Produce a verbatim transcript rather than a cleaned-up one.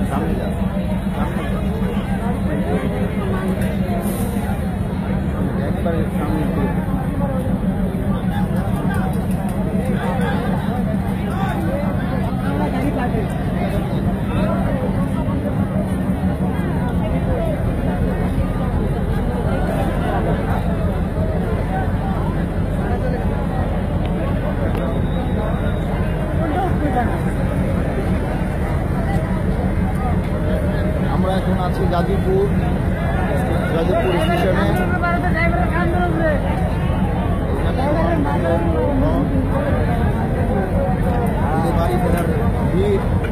সামনে যা একবারে সামনে আমরা এখন আছি গাজীপুর গাজীপুর স্টেশনে। বাড়ি ফেরার ভিড়